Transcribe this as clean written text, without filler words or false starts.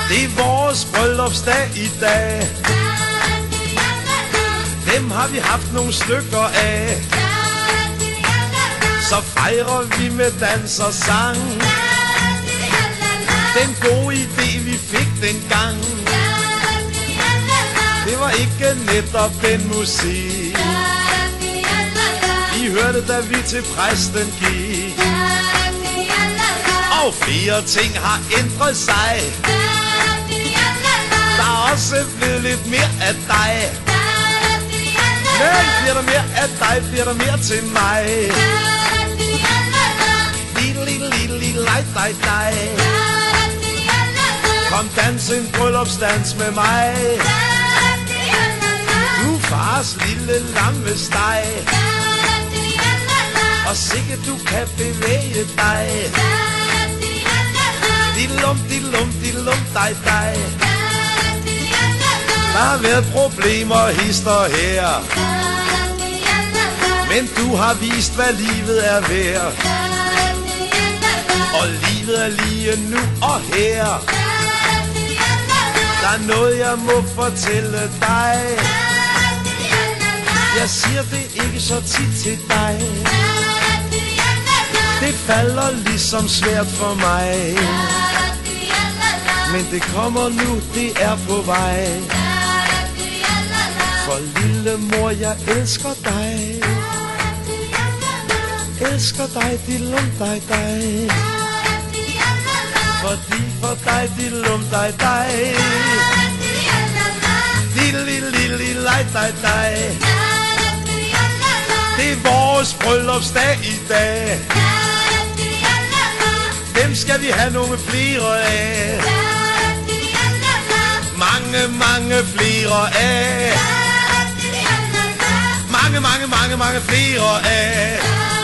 Det er vores bryllupsdag i dag. Dem har vi haft nogle stykker af. Så fejrer vi med dans og sang. Den gode idé vi fik dengang, det var ikke netop den musik vi hørte, da vi til præsten gik. Og flere ting har ændret sig. Der er også blevet lidt mere af dig. Men bliver der mere af dig, bliver der mere til mig. Lille dig. Kom dans en bryllupsdans med mig. Du fars lille lammesteg. Og sikke du kan bevæge dig. Dilum, dig. Der har været problemer hister her, men du har vist hvad livet er værd. Og livet er lige nu og her. Der er noget jeg må fortælle dig. Jeg siger det ikke så tit til dig. Det falder ligesom svært for mig. Men det kommer nu, det er på vej. For lille mor, jeg elsker dig. Elsker dig, dilum dig. Fordi for dig, dilum dig. Lille dig. Det er vores bryllupsdag i dag. Dem skal vi have nogle flere af. Mange flere af. Mange flere af.